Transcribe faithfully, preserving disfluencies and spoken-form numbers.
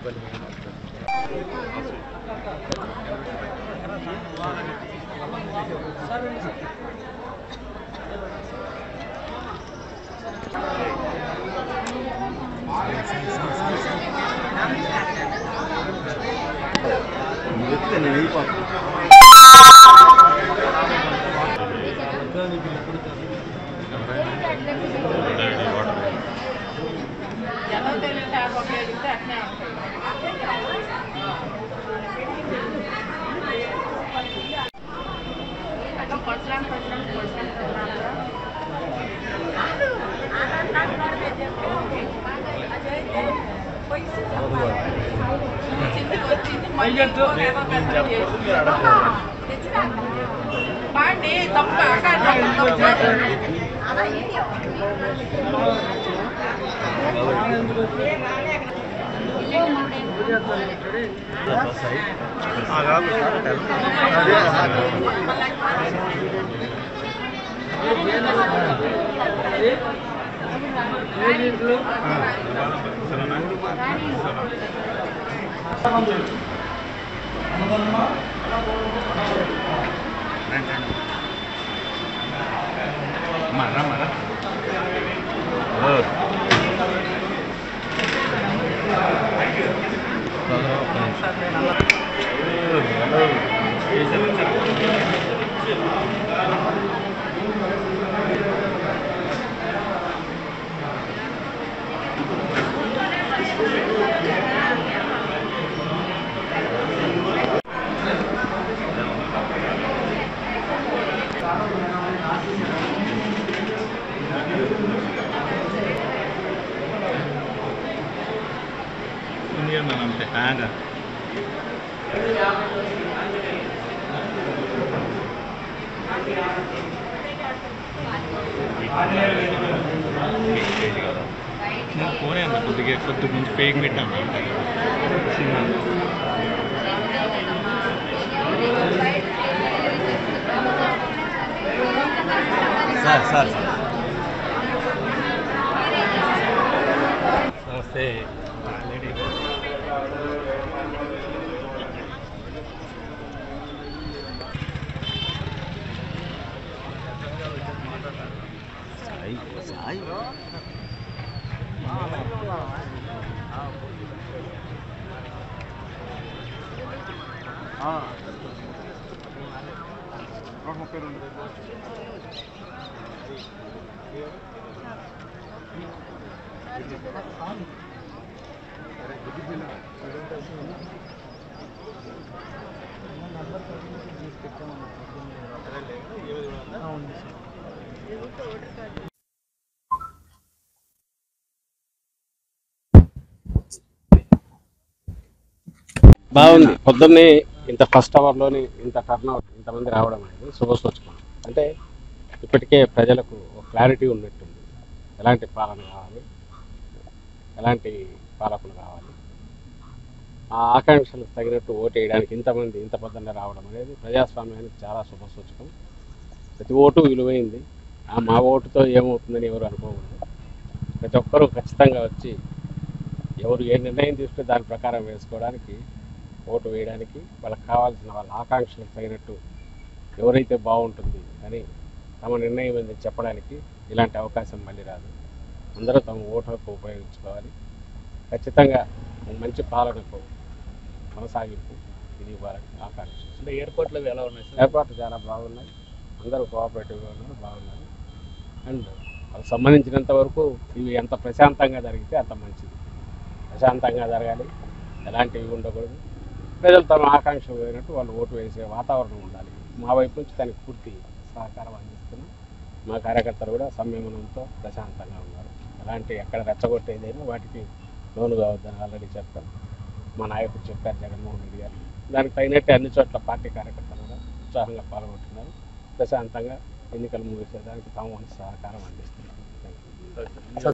Marah marah. Ini yang dalam tekanan. నేను phone అన్న కొద్దిగా కొద్ది నుంచి పేకి పెట్టాను సార్ సార్ నమస్తే లేడీ సాయి సాయి బాగుంది. పొద్దున్నే ఇంత ఫస్ట్ అవర్లోని ఇంత టర్న్ అవుట్ ఇంతమంది రావడం అనేది శుభసూచకం. అంటే ఇప్పటికే ప్రజలకు ఒక క్లారిటీ ఉన్నట్టుంది. ఎలాంటి పాలన కావాలి, ఎలాంటి పాలకులు కావాలి, ఆ ఆకాంక్షలకు తగినట్టు ఓటు వేయడానికి ఇంతమంది ఇంత పొద్దున్నే రావడం అనేది ప్రజాస్వామ్యానికి చాలా శుభసూచకం. ప్రతి ఓటు విలువైంది. మా ఓటుతో ఏమవుతుందని ఎవరు అనుకోకూడదు. ప్రతి ఒక్కరూ ఖచ్చితంగా వచ్చి ఎవరు ఏ నిర్ణయం తీసుకుంటే దాని ప్రకారం వేసుకోవడానికి, ఓటు వేయడానికి, వాళ్ళకి కావాల్సిన వాళ్ళ ఆకాంక్షలకు తగినట్టు ఎవరైతే బాగుంటుంది అని తమ నిర్ణయం ఏంది చెప్పడానికి ఇలాంటి అవకాశం మళ్ళీ రాదు. అందరూ తమ ఓటు హక్కు ఉపయోగించుకోవాలి. ఖచ్చితంగా మంచి పాలనకు కొనసాగింపు ఇది ఇవ్వాలని ఆకాంక్ష. అంటే ఎయిర్పోర్ట్లో ఎలా ఉన్నాయి? ఏర్పాట్లు చాలా బాగున్నాయి. అందరూ కోఆపరేటివ్గా ఉన్నారు, బాగున్నారు. అండ్ వాళ్ళకి సంబంధించినంత వరకు ఇవి ఎంత ప్రశాంతంగా జరిగితే అంత మంచిది. ప్రశాంతంగా జరగాలి, ఎలాంటివి ఉండకూడదు. ప్రజలు తమ ఆకాంక్షలు పోయినట్టు వాళ్ళు ఓటు వేసే వాతావరణం ఉండాలి. మా వైపు నుంచి దానికి పూర్తి సహకారం అందిస్తున్నాం. మా కార్యకర్తలు కూడా సంయమనంతో ప్రశాంతంగా ఉన్నారు. ఎలాంటి ఎక్కడ రెచ్చగొట్టేదైనా వాటికి లోను కావద్దని ఆల్రెడీ చెప్పాను. మా నాయకుడు చెప్పారు జగన్మోహన్ రెడ్డి గారు. దానికి తగినట్టు అన్ని చోట్ల పార్టీ కార్యకర్తలు కూడా ఉత్సాహంగా పాల్గొంటున్నారు. ప్రశాంతంగా ఎన్నికలు ముగిసేదానికి తాము సహకారం అందిస్తున్నారు.